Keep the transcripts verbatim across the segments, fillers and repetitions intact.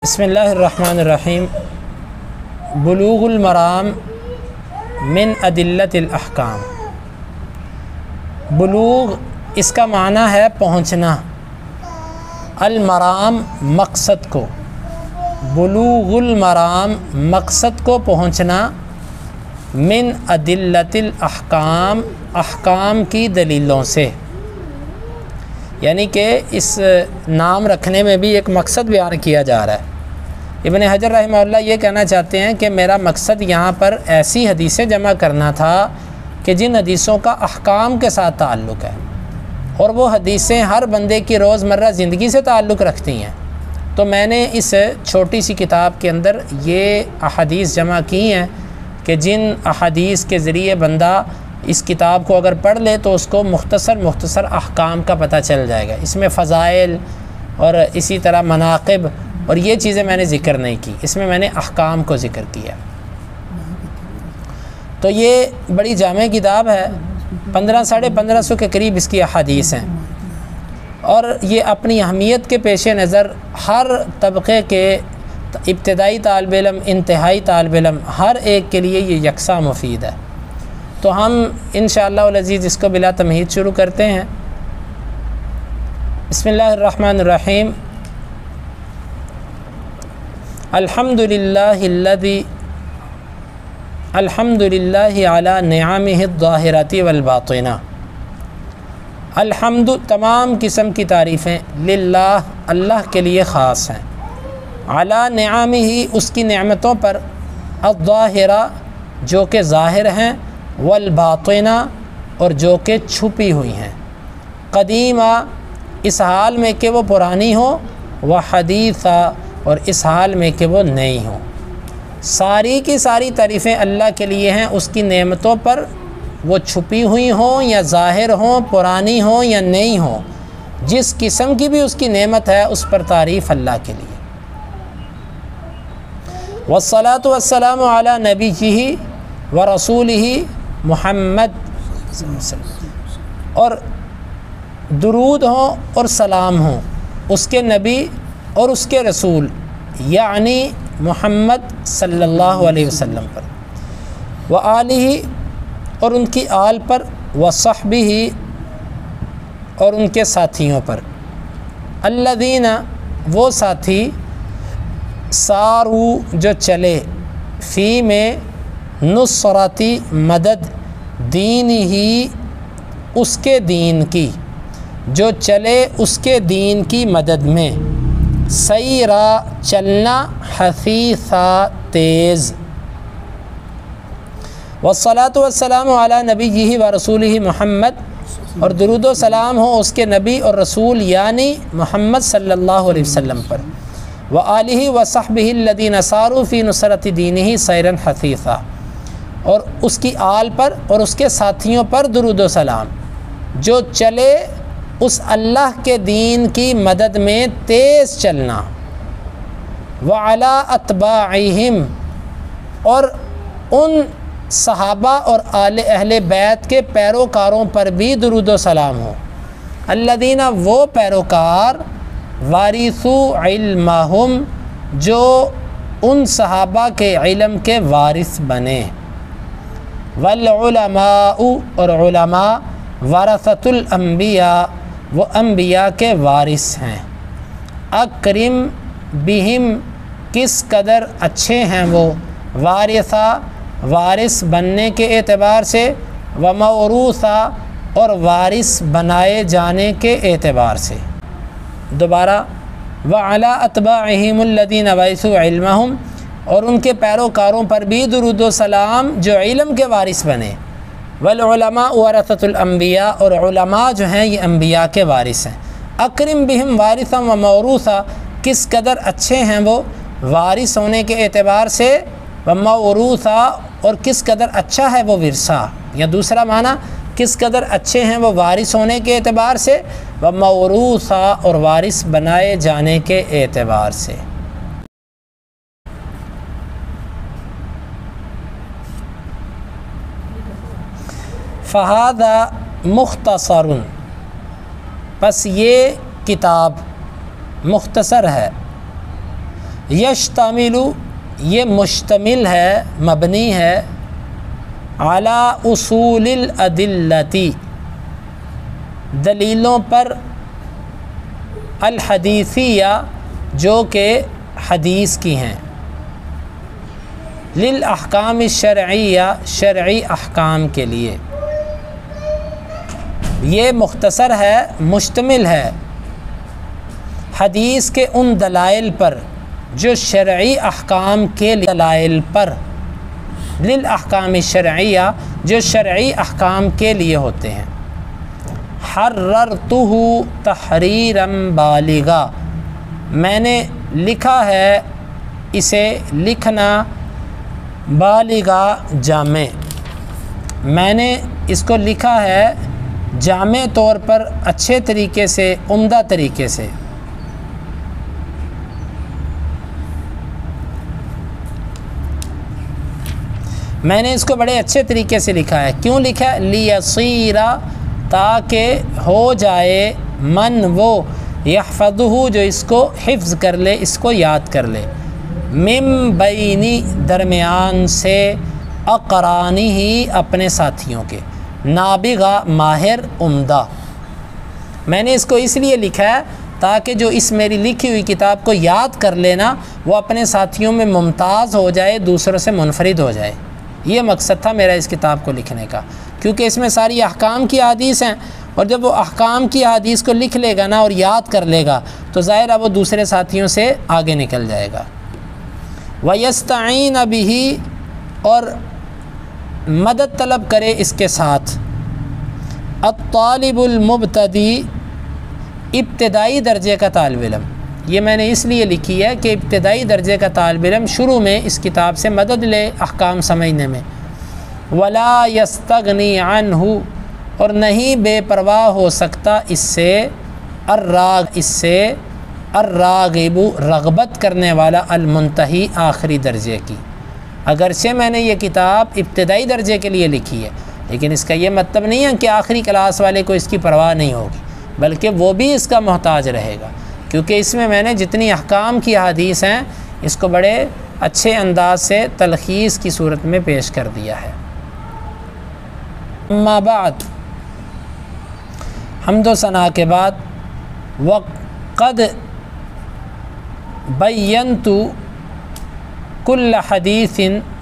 بسم اللہ الرحمن الرحیم۔ بلوغ المرام من ادلۃ الاحکام۔ بلوغ اس کا معنی ہے پہنچنا، المرام مقصد کو، بلوغ المرام مقصد کو پہنچنا، من ادلۃ الاحکام احکام کی دلیلوں سے، یعنی کہ اس نام رکھنے میں بھی ایک مقصد بیان کیا جا رہا ہے۔ ابن حجر رحمہ اللہ یہ کہنا چاہتے ہیں کہ میرا مقصد یہاں پر ایسی حدیثیں جمع کرنا تھا کہ جن حدیثوں کا احکام کے ساتھ تعلق ہے، اور وہ حدیثیں ہر بندے کی روزمرہ زندگی سے تعلق رکھتی ہیں۔ تو میں نے اس چھوٹی سی کتاب کے اندر یہ احادیث جمع کی ہیں کہ جن احادیث کے ذریعے بندہ اس کتاب کو اگر پڑھ لے تو اس کو مختصر مختصر احکام کا پتہ چل جائے گا۔ اس میں فضائل اور اسی طرح مناقب اور یہ چیزیں میں نے ذکر نہیں کی، اس میں میں نے احکام کو ذکر کیا۔ تو یہ بڑی جامع کتاب ہے، پندرہ ساڑھے پندرہ سو کے قریب اس کی احادیث ہیں، اور یہ اپنی اہمیت کے پیش نظر ہر طبقے کے ابتدائی طالب علم، انتہائی طالب علم، ہر ایک کے لیے یہ یکساں مفید ہے۔ تو ہم انشاءاللہ العزیز اس کو بلا تمہید شروع کرتے ہیں۔ بسم اللہ الرحمن الرحیم۔ الحمد للہ الذی الحمد للہ علی نعمہ الظاہرۃ والباطنہ۔ الحمد تمام قسم کی تعریفیں للہ اللہ کے لیے خاص ہیں، علی نعمہ اس کی نعمتوں پر، الظاہرہ جو کہ ظاہر ہیں، والباطنہ اور جو کہ چھپی ہوئی ہیں، قدیمہ اس حال میں کہ وہ پرانی ہوں، وحدیثہ اور اس حال میں کہ وہ نئی ہوں۔ ساری کی ساری تعریفیں اللہ کے لیے ہیں، اس کی نعمتوں پر، وہ چھپی ہوئی ہوں یا ظاہر ہوں، پرانی ہوں یا نئی ہوں، جس قسم کی بھی اس کی نعمت ہے اس پر تعریف اللہ کے لیے۔ والصلاۃ والسلام علی نبیہ ورسولہ محمد صلی اللہ علیہ وسلم، اور درود ہوں اور سلام ہوں اس کے نبی اور اس کے رسول یعنی محمد صلی اللہ علیہ وسلم پر، وآلہ اور ان کی آل پر، وصحبہ اور ان کے ساتھیوں پر، الذین وہ ساتھی، سارو جو چلے، فی میں نصرتی مدد، دین ہی اس کے دین کی، جو چلے اس کے دین کی مدد میں، سیرا چلنا، حثیثا تیز، والصلاۃ والسلام علی نبیہ و رسولہ محمد اور درود و سلام ہو اس کے نبی اور رسول یعنی محمد صلی اللہ علیہ وسلم پر، وآلہ وصحبہ الذین ساروا فی نصرۃ دینہ سیرا حثیثا اور اس کی آل پر اور اس کے ساتھیوں پر درود و سلام جو چلے اس اللہ کے دین کی مدد میں تیز چلنا، وعلی اتباعہم اور ان صحابہ اور آل اہل بیت کے پیروکاروں پر بھی درود و سلام ہو، الذین وہ پیروکار، وارثوا علمہم جو ان صحابہ کے علم کے وارث بنے، والعلماء اور علماء، ورثۃ الانبیاء وہ انبیاء کے وارث ہیں، اکرم بہم کس قدر اچھے ہیں وہ، وارثہ وارث بننے کے اعتبار سے، وموروثہ اور وارث بنائے جانے کے اعتبار سے۔ دوبارہ وعلی اتباعہم الذین ورثوا علمہم اور ان کے پیروکاروں پر بھی درود و سلام جو علم کے وارث بنے، والعلماء ورثۃ الانبیاء اور علماء جو ہیں یہ انبیاء کے وارث ہیں، اکرم بہم وارثا و موروثا کس قدر اچھے ہیں وہ وارث ہونے کے اعتبار سے، وموروثا اور کس قدر اچھا ہے وہ ورثہ، یا دوسرا معنی کس قدر اچھے ہیں وہ وارث ہونے کے اعتبار سے، وموروثا اور وارث بنائے جانے کے اعتبار سے۔ فہذا مختصر پس یہ کتاب مختصر ہے، یشتمل یہ مشتمل ہے، مبنی ہے، علی اصول الادلتی دلیلوں پر، الحدیثیہ جو کہ حدیث کی ہیں، للاحکام الشرعیہ شرعی احکام کے لیے۔ یہ مختصر ہے، مشتمل ہے حدیث کے ان دلائل پر جو شرعی احکام کے دلائل پر، للاحکام الشرعیہ جو شرعی احکام کے لیے ہوتے ہیں۔ حررتہ تحریرا بالغا میں نے لکھا ہے اسے لکھنا بالغا جامع، میں نے اس کو لکھا ہے جامع طور پر، اچھے طریقے سے، عمدہ طریقے سے۔ میں نے اس کو بڑے اچھے طریقے سے لکھا ہے۔ کیوں لکھا ہے؟ لیصیر تاکہ ہو جائے من وہ یحفظہ جو اس کو حفظ کر لے، اس کو یاد کر لے، من بینی درمیان سے، اقرانی ہی اپنے ساتھیوں کے، نابغہ ماہر عمدہ۔ میں نے اس کو اس لیے لکھا ہے تاکہ جو اس میری لکھی ہوئی کتاب کو یاد کر لینا وہ اپنے ساتھیوں میں ممتاز ہو جائے، دوسروں سے منفرد ہو جائے۔ یہ مقصد تھا میرا اس کتاب کو لکھنے کا، کیونکہ اس میں ساری احکام کی احادیث ہیں، اور جب وہ احکام کی احادیث کو لکھ لے گا نا اور یاد کر لے گا تو ظاہر ہے وہ دوسرے ساتھیوں سے آگے نکل جائے گا۔ وَيَسْتَعِينَ بِهِ اور مدد طلب کرے اس کے ساتھ، الطالب المبتدی ابتدائی درجے کا طالب علم۔ یہ میں نے اس لیے لکھی ہے کہ ابتدائی درجے کا طالب علم شروع میں اس کتاب سے مدد لے احکام سمجھنے میں۔ ولا یستغنی عنہ اور نہیں بے پرواہ ہو سکتا اس سے، الراغ اس سے، الراغب رغبت کرنے والا، المنتہی آخری درجے کی۔ اگرچہ میں نے یہ کتاب ابتدائی درجے کے لیے لکھی ہے، لیکن اس کا یہ مطلب نہیں ہے کہ آخری کلاس والے کو اس کی پرواہ نہیں ہوگی، بلکہ وہ بھی اس کا محتاج رہے گا، کیونکہ اس میں میں نے جتنی احکام کی احادیث ہیں اس کو بڑے اچھے انداز سے تلخیص کی صورت میں پیش کر دیا ہے۔ اما بعد، حمد و ثنا کے بعد، وقد بینت کل حدیث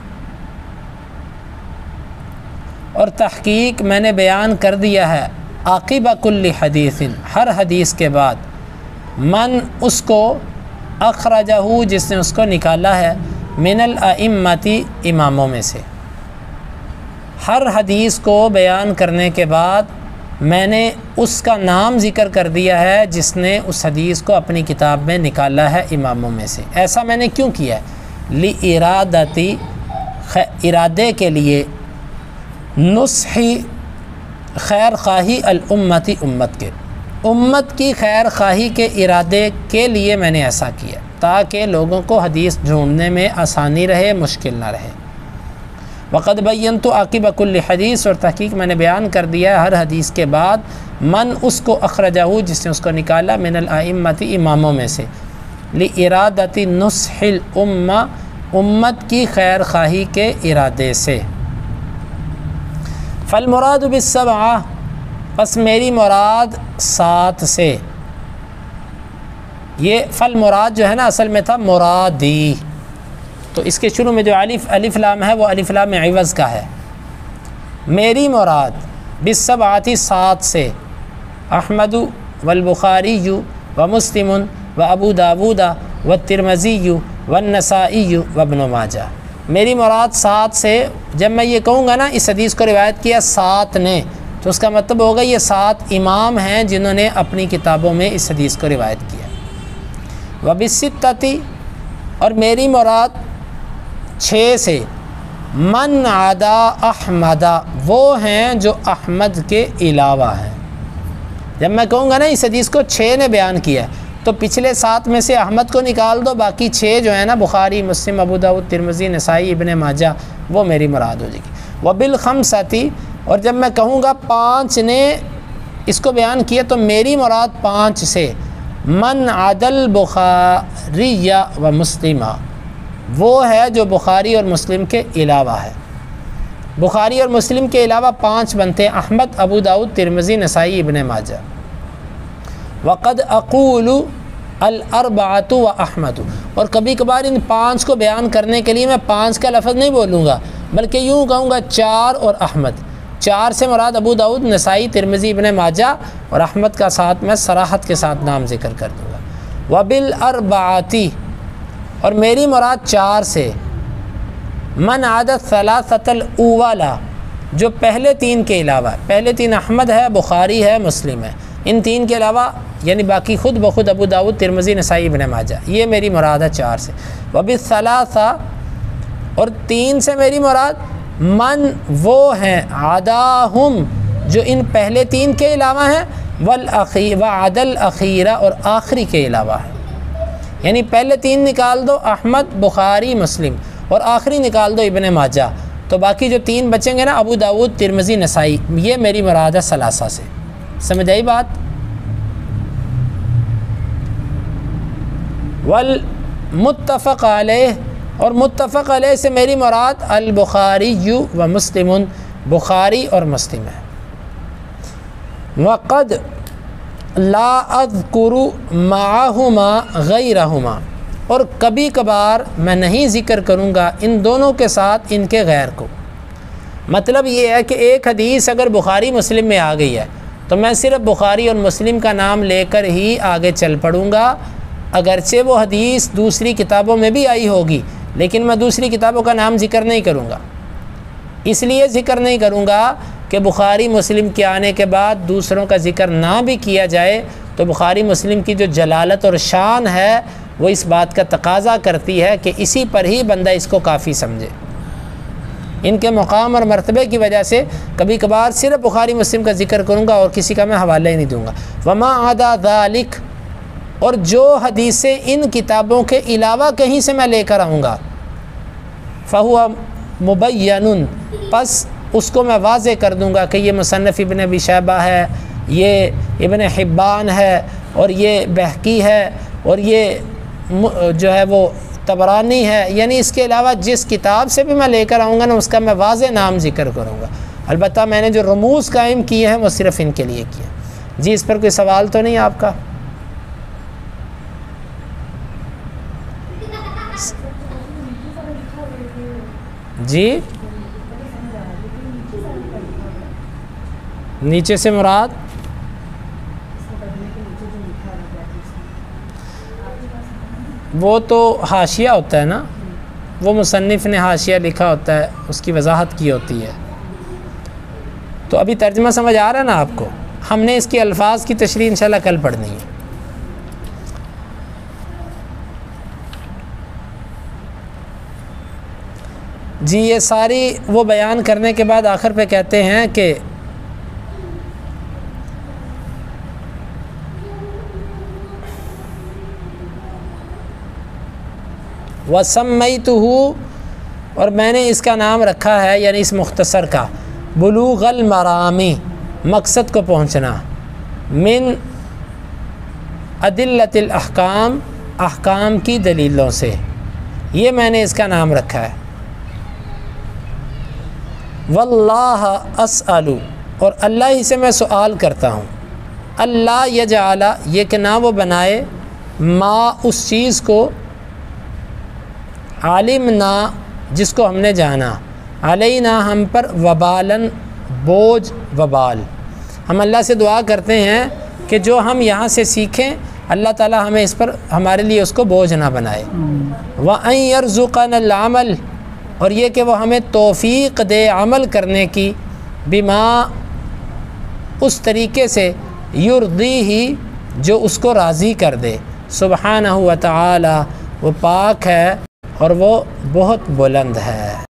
اور تحقیق میں نے بیان کر دیا ہے، عاقب کل حدیث ہر حدیث کے بعد، من اس کو، اخرجہ جس نے اس کو نکالا ہے، من الائمتی اماموں میں سے۔ ہر حدیث کو بیان کرنے کے بعد میں نے اس کا نام ذکر کر دیا ہے جس نے اس حدیث کو اپنی کتاب میں نکالا ہے اماموں میں سے۔ ایسا میں نے کیوں کیا ہے؟ لِإِرَادَةِ ارادے کے لیے، نصحی خیر خواہی الامتی امت کے، امت کی خیر خواہی کے ارادے کے لیے میں نے ایسا کیا تاکہ لوگوں کو حدیث ڈھونڈنے میں آسانی رہے، مشکل نہ رہے۔ وقد بینت عاقب کل حدیث اور تحقیق میں نے بیان کر دیا ہے ہر حدیث کے بعد، من اس کو، اخرجہ جس نے اس کو نکالا، من الائمۃ اماموں میں سے، لِإِرَادَةِ نُصْحِ الْأُمَّةِ امت کی خیر خواہی کے ارادے سے۔ فالمراد بالسبعہ پس میری مراد سات سے، یہ فل مراد جو ہے نا اصل میں تھا مرادی، تو اس کے شروع میں جو الف الف لام ہے وہ الف لام عوض کا ہے۔ میری مراد بالسبعۃ سات سے، احمد والبخاری ومسلم وابو داود والترمذی والنسائی وابن ماجہ۔ میری مراد سات سے، جب میں یہ کہوں گا نا اس حدیث کو روایت کیا سات نے، تو اس کا مطلب ہوگا یہ سات امام ہیں جنہوں نے اپنی کتابوں میں اس حدیث کو روایت کیا۔ وبالستۃ اور میری مراد چھ سے، من عدا احمد وہ ہیں جو احمد کے علاوہ ہیں۔ جب میں کہوں گا نا اس حدیث کو چھ نے بیان کیا تو پچھلے سات میں سے احمد کو نکال دو، باقی چھ جو ہیں نا بخاری، مسلم، ابو داؤد، ترمذی، نسائی، ابن ماجہ، وہ میری مراد ہو جائے گی۔ وبالخمسۃ اور جب میں کہوں گا پانچ نے اس کو بیان کیا تو میری مراد پانچ سے، من عدل بخاری و مسلمہ، وہ ہے جو بخاری اور مسلم کے علاوہ ہے۔ بخاری اور مسلم کے علاوہ پانچ بنتے ہیں، احمد، ابو داؤد، ترمذی، نسائی، ابن ماجہ۔ وقد اقول الاربعۃ و احمد، اور کبھی کبھار ان پانچ کو بیان کرنے کے لیے میں پانچ کا لفظ نہیں بولوں گا، بلکہ یوں کہوں گا چار اور احمد۔ چار سے مراد ابو داؤد، نسائی، ترمذی، ابن ماجہ، اور احمد کا ساتھ میں صراحت کے ساتھ نام ذکر کر دوں گا۔ وبالاربعۃ، اور میری مراد چار سے، من عدد ثلاثۃ الاولا، جو پہلے تین کے علاوہ، پہلے تین احمد ہے، بخاری ہے، مسلم ہے، ان تین کے علاوہ یعنی باقی خود بخود ابو داؤد، ترمذی، نسائی، ابن ماجہ، یہ میری مراد ہے چار سے۔ وبالثلاثہ، اور تین سے میری مراد من وہ ہیں، عداہم، جو ان پہلے تین کے علاوہ ہیں، والاخیر وعدل اخیرہ، اور آخری کے علاوہ ہے۔ یعنی پہلے تین نکال دو، احمد، بخاری، مسلم، اور آخری نکال دو ابن ماجہ، تو باقی جو تین بچیں گے نا، ابو داؤد، ترمذی، نسائی، یہ میری مراد ہے ثلاثہ سے۔ سمجھ آئی بات؟ والمتفق علیہ، اور متفق علیہ سے میری مراد البخاری و مسلم، بخاری اور مسلم ہے۔ وقد لا اذکر معہما غیرہما، اور کبھی کبھار میں نہیں ذکر کروں گا ان دونوں کے ساتھ ان کے غیر کو۔ مطلب یہ ہے کہ ایک حدیث اگر بخاری مسلم میں آ گئی ہے تو میں صرف بخاری اور مسلم کا نام لے کر ہی آگے چل پڑوں گا، اگرچہ وہ حدیث دوسری کتابوں میں بھی آئی ہوگی، لیکن میں دوسری کتابوں کا نام ذکر نہیں کروں گا۔ اس لیے ذکر نہیں کروں گا کہ بخاری مسلم کے آنے کے بعد دوسروں کا ذکر نہ بھی کیا جائے تو بخاری مسلم کی جو جلالت اور شان ہے وہ اس بات کا تقاضا کرتی ہے کہ اسی پر ہی بندہ اس کو کافی سمجھے۔ ان کے مقام اور مرتبے کی وجہ سے کبھی کبھار صرف بخاری مسلم کا ذکر کروں گا اور کسی کا میں حوالہ ہی نہیں دوں گا۔ وما عدا ذالک، اور جو حدیثیں ان کتابوں کے علاوہ کہیں سے میں لے کر آؤں گا، فہو مبین، پس اس کو میں واضح کر دوں گا کہ یہ مصنف ابن ابی شیبہ ہے، یہ ابن حبان ہے، اور یہ بہقی ہے، اور یہ جو ہے وہ طبرانی ہے، یعنی اس کے علاوہ جس کتاب سے بھی میں لے کر آؤں گا نا اس کا میں واضح نام ذکر کروں گا۔ البتہ میں نے جو رموز قائم کیے ہیں وہ صرف ان کے لیے کیے۔ جی اس پر کوئی سوال تو نہیں آپ کا؟ جی نیچے سے مراد وہ تو حاشیہ ہوتا ہے نا، وہ مصنف نے حاشیہ لکھا ہوتا ہے، اس کی وضاحت کی ہوتی ہے۔ تو ابھی ترجمہ سمجھ آ رہا ہے نا آپ کو؟ ہم نے اس کے الفاظ کی تشریح انشاءاللہ کل پڑھنی ہے۔ جی یہ ساری وہ بیان کرنے کے بعد آخر پہ کہتے ہیں کہ وَسَمَّيْتُهُ، اور میں نے اس کا نام رکھا ہے، یعنی اس مختصر کا، بلوغ المرامی، مقصد کو پہنچنا، من ادلۃ الاحکام، احکام کی دلیلوں سے، یہ میں نے اس کا نام رکھا ہے۔ واللہ اسأل، اور اللہ ہی سے میں سوال کرتا ہوں، اللہ یجعل، یہ کہ نہ وہ بنائے، ما اس چیز کو، علمنا جس کو ہم نے جانا، علینا ہم پر، وبالاً بوجھ، وبال۔ ہم اللہ سے دعا کرتے ہیں کہ جو ہم یہاں سے سیکھیں اللہ تعالی ہمیں اس پر، ہمارے لیے اس کو بوجھ نہ بنائے۔ وَأَن يَرْزُقَنَا الْعَمَلَ، اور یہ کہ وہ ہمیں توفیق دے عمل کرنے کی، بما اس طریقے سے، یرضیہ جو اس کو راضی کر دے، سبحانہ و تعالی، وہ پاک ہے اور وہ بہت بلند ہے۔